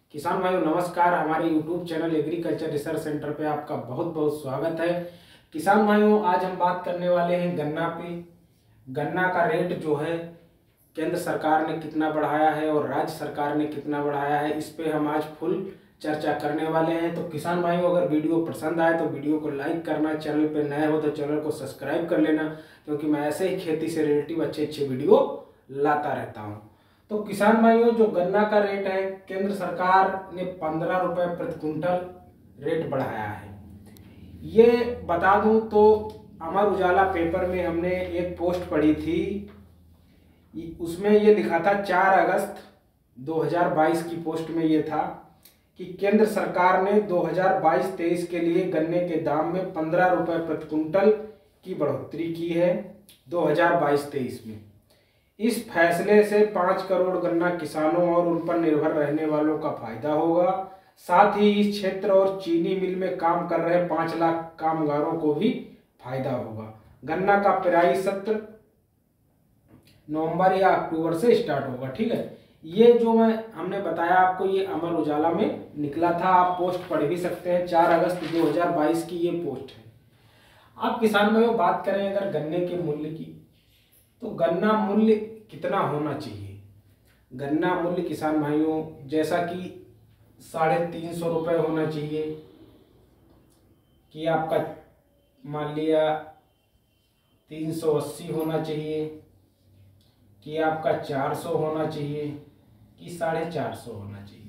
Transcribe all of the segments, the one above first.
किसान भाइयों नमस्कार। हमारे YouTube channel agriculture research centre पे आपका बहुत बहुत स्वागत है। किसान भाइयों आज हम बात करने वाले हैं गन्ना पे। गन्ना का रेट जो है केंद्र सरकार ने कितना बढ़ाया है और राज्य सरकार ने कितना बढ़ाया है, इस पे हम आज फुल चर्चा करने वाले हैं। तो किसान भाइयों अगर वीडियो पसंद आए तो वीडियो को लाइक करना, चैनल पे नए हो तो चैनल को सब्सक्राइब कर लेना, क्योंकि मैं ऐसे ही खेती से रिलेटिव अच्छे वीडियो लाता रहता हूँ। तो किसान भाइयों जो गन्ना का रेट है केंद्र सरकार ने 15 रुपये प्रति कुंटल रेट बढ़ाया है। ये बता दूं तो अमर उजाला पेपर में हमने एक पोस्ट पढ़ी थी, उसमें ये लिखा था 4 अगस्त 2022 की पोस्ट में ये था कि केंद्र सरकार ने 2022-23 के लिए गन्ने के दाम में 15 रुपये प्रति कुंटल की बढ़ोतरी की है 2022-23 में। इस फैसले से 5 करोड़ गन्ना किसानों और उन पर निर्भर रहने वालों का फायदा होगा। साथ ही इस क्षेत्र और चीनी मिल में काम कर रहे 5 लाख कामगारों को भी फायदा होगा। गन्ना का पेराई सत्र नवंबर या अक्टूबर से स्टार्ट होगा। ठीक है, ये जो हमने बताया आपको ये अमर उजाला में निकला था, आप पोस्ट पढ़ भी सकते हैं। 4 अगस्त 2022 की ये पोस्ट है। आप किसान भाइयों बात करें अगर गन्ने के मूल्य की, तो गन्ना मूल्य कितना होना चाहिए? गन्ना मूल्य किसान भाइयों जैसा कि 350 रुपये होना चाहिए, कि आपका मान लिया 380 होना चाहिए, कि आपका 400 होना चाहिए, कि 450 होना चाहिए।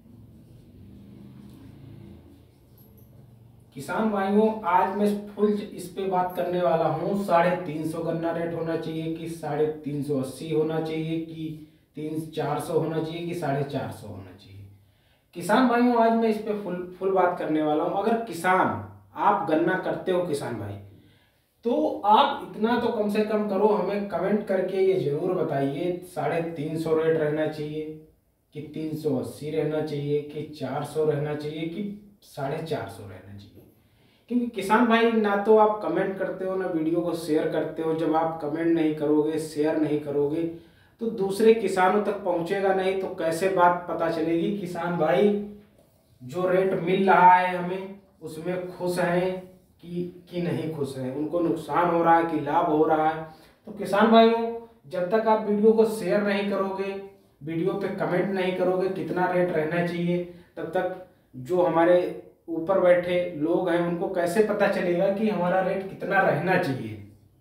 किसान भाइयों आज मैं फुल इस पे बात करने वाला हूँ। 350 गन्ना रेट होना चाहिए, कि 380 होना चाहिए, कि 400 होना चाहिए, कि 450 होना चाहिए। किसान भाइयों आज मैं इस पे फुल बात करने वाला हूँ। अगर किसान आप गन्ना करते हो किसान भाई, तो आप इतना तो कम से कम करो, हमें कमेंट करके ये जरूर बताइए 350 रेट रहना चाहिए, कि 380 रहना चाहिए, कि 400 रहना चाहिए, कि 450 रहना चाहिए। क्योंकि किसान भाई ना तो आप कमेंट करते हो ना वीडियो को शेयर करते हो। जब आप कमेंट नहीं करोगे, शेयर नहीं करोगे, तो दूसरे किसानों तक पहुंचेगा नहीं, तो कैसे बात पता चलेगी किसान भाई जो रेट मिल रहा है हमें उसमें खुश हैं कि नहीं खुश हैं, उनको नुकसान हो रहा है कि लाभ हो रहा है। तो किसान भाइयों जब तक आप वीडियो को शेयर नहीं करोगे, वीडियो पे कमेंट नहीं करोगे कितना रेट रहना चाहिए, तब तक जो हमारे ऊपर बैठे लोग हैं उनको कैसे पता चलेगा कि हमारा रेट कितना रहना चाहिए।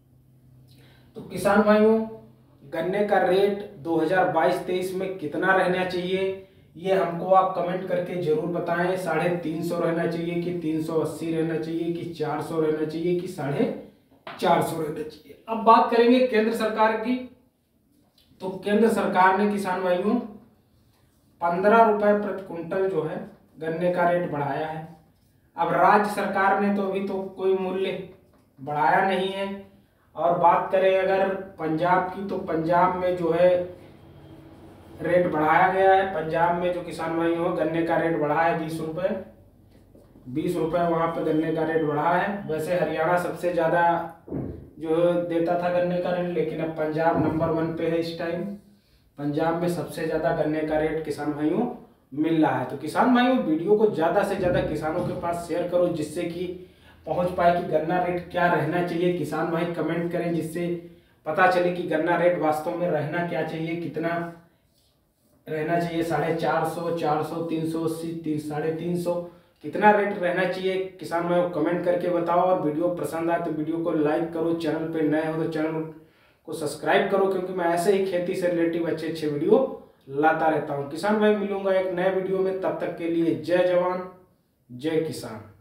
तो किसान भाइयों गन्ने का रेट 2022-23 में कितना रहना चाहिए ये हमको आप कमेंट करके जरूर बताएं। 350 रहना चाहिए, कि 380 रहना चाहिए, कि 400 रहना चाहिए, कि 450 रहना चाहिए। अब बात करेंगे केंद्र सरकार की। तो केंद्र सरकार ने किसान भाइयों 15 रुपये प्रति कुंटल जो है गन्ने का रेट बढ़ाया है। अब राज्य सरकार ने तो अभी तो कोई मूल्य बढ़ाया नहीं है। और बात करें अगर पंजाब की, तो पंजाब में जो है रेट बढ़ाया गया है। पंजाब में जो किसान भाई हो गन्ने का रेट बढ़ा है 20 रुपये, 20 रुपये वहाँ पे गन्ने का रेट बढ़ा है। वैसे हरियाणा सबसे ज़्यादा जो देता था गन्ने का रेट, लेकिन अब पंजाब नंबर 1 पे है इस टाइम। पंजाब में सबसे ज़्यादा गन्ने का रेट किसान भाइयों मिल रहा है। तो किसान भाइयों वीडियो को ज़्यादा से ज़्यादा किसानों के पास शेयर करो, जिससे कि पहुंच पाए कि गन्ना रेट क्या रहना चाहिए। किसान भाई कमेंट करें जिससे पता चले कि गन्ना रेट वास्तव में रहना क्या चाहिए, कितना रहना चाहिए। 450, 400, 380, 350, कितना रेट रहना चाहिए। किसान भाई कमेंट करके बताओ। और वीडियो पसंद आए तो वीडियो को लाइक करो, चैनल पे नए हो तो चैनल को सब्सक्राइब करो, क्योंकि मैं ऐसे ही खेती से रिलेटिव अच्छे वीडियो लाता रहता हूँ। किसान भाई मिलूंगा एक नए वीडियो में, तब तक के लिए जय जवान जय किसान।